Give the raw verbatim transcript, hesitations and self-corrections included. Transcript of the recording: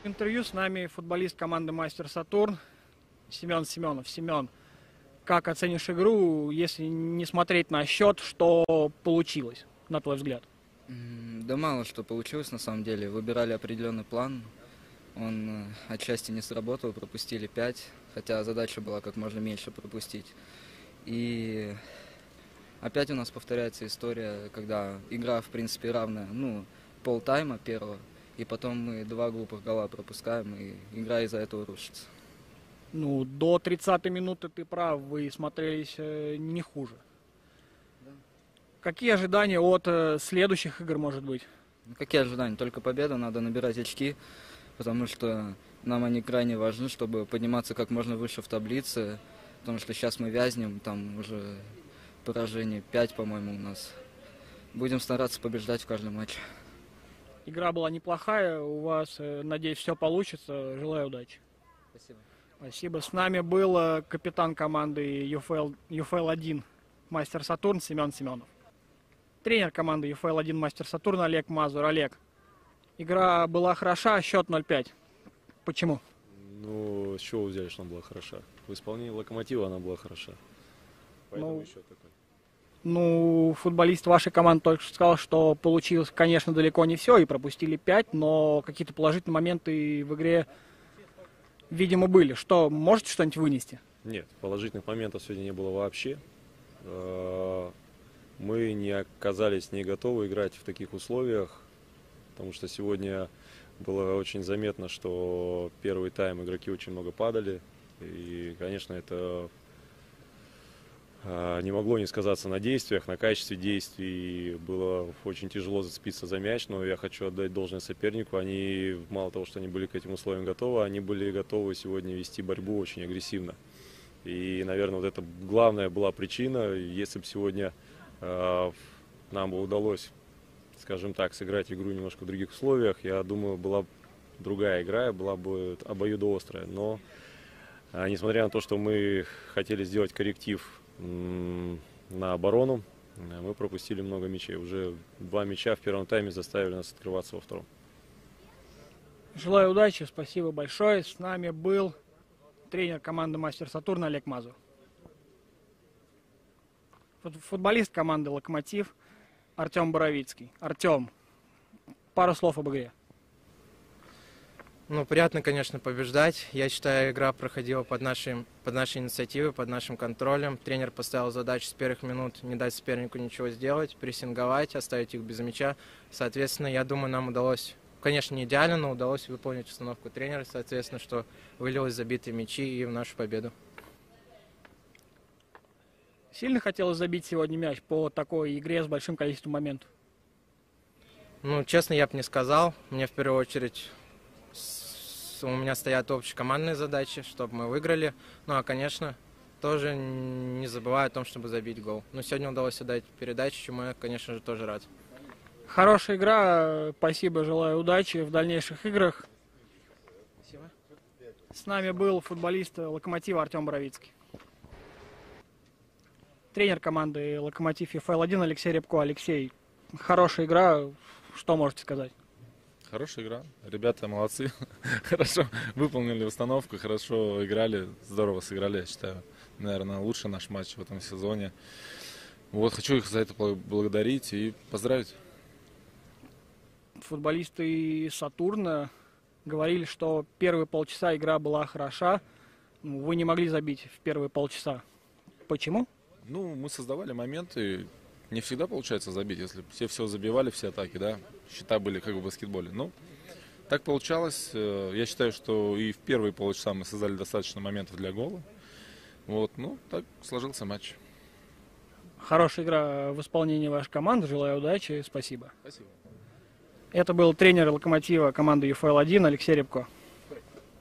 Интервью с нами футболист команды «Мастер Сатурн» Семен Семенов. Семен, как оценишь игру, если не смотреть на счет, что получилось, на твой взгляд? Да мало что получилось на самом деле. Выбирали определенный план. Он отчасти не сработал, пропустили пять, хотя задача была как можно меньше пропустить. И опять у нас повторяется история, когда игра в принципе равная, ну, полтайма первого, и потом мы два глупых гола пропускаем, и игра из-за этого рушится. Ну, до тридцатой минуты ты прав, вы смотрелись э, не хуже. Да. Какие ожидания от э, следующих игр, может быть? Ну, какие ожидания? Только победа, надо набирать очки, потому что нам они крайне важны, чтобы подниматься как можно выше в таблице, потому что сейчас мы вязнем, там уже поражение пять, по-моему, у нас. Будем стараться побеждать в каждом матче. Игра была неплохая, у вас, э, надеюсь, все получится. Желаю удачи. Спасибо. Спасибо. С нами был э, капитан команды ю эф эл, ю эф эл один «Мастер Сатурн» Семен Семенов. Тренер команды ю эф эл один «Мастер Сатурн» Олег Мазур. Олег, игра была хороша, счет ноль пять. Почему? Ну, с чего вы взяли, что она была хороша? В исполнении «Локомотива» она была хороша. Поэтому Ну, счет такой. Ну, футболист вашей команды только что сказал, что получилось, конечно, далеко не все, и пропустили пять, но какие-то положительные моменты в игре, видимо, были. Что, можете что-нибудь вынести? Нет, положительных моментов сегодня не было вообще. Мы не оказались не готовы играть в таких условиях, потому что сегодня было очень заметно, что первый тайм игроки очень много падали. И, конечно, это не могло не сказаться на действиях, на качестве действий. Было очень тяжело зацепиться за мяч, но я хочу отдать должное сопернику. Они, мало того, что они были к этим условиям готовы, они были готовы сегодня вести борьбу очень агрессивно. И, наверное, вот это главная была причина. Если бы сегодня э, нам бы удалось, скажем так, сыграть игру немножко в других условиях, я думаю, была бы другая игра, была бы обоюдоострая. Но, э, несмотря на то, что мы хотели сделать корректив на оборону, мы пропустили много мячей. Уже два мяча в первом тайме заставили нас открываться во втором. Желаю удачи, спасибо большое. С нами был тренер команды «Мастер Сатурн» Олег Мазур. Футболист команды «Локомотив» Артем Боровицкий. Артем, пару слов об игре. Ну, приятно, конечно, побеждать. Я считаю, игра проходила под, нашим, под нашей инициативой, под нашим контролем. Тренер поставил задачу с первых минут не дать сопернику ничего сделать, прессинговать, оставить их без мяча. Соответственно, я думаю, нам удалось, конечно, не идеально, но удалось выполнить установку тренера, соответственно, что вылилось забитые мячи и в нашу победу. Сильно хотелось забить сегодня мяч по такой игре с большим количеством моментов? Ну, честно, я бы не сказал. Мне в первую очередь... У меня стоят общекомандные задачи, чтобы мы выиграли. Ну, а, конечно, тоже не забываю о том, чтобы забить гол. Но сегодня удалось отдать передачу, чему я, конечно же, тоже рад. Хорошая игра. Спасибо, желаю удачи в дальнейших играх. Спасибо. С нами был футболист «Локомотива» Артем Боровицкий. Тренер команды «Локомотив» ю эф эл один Алексей Рябко. Алексей, хорошая игра. Что можете сказать? Хорошая игра. Ребята молодцы. Хорошо выполнили установку, хорошо играли, здорово сыграли, я считаю. Наверное, лучший наш матч в этом сезоне. Вот, хочу их за это благодарить и поздравить. Футболисты «Сатурна» говорили, что первые полчаса игра была хороша. Вы не могли забить в первые полчаса. Почему? Ну, мы создавали моменты. Не всегда получается забить, если все все забивали, все атаки, да, счета были как в баскетболе. Ну, так получалось. Я считаю, что и в первые полчаса мы создали достаточно моментов для гола. Вот, ну, так сложился матч. Хорошая игра в исполнении вашей команды. Желаю удачи. Спасибо. Спасибо. Это был тренер «Локомотива» команды ю эф эл один Алексей Рябко.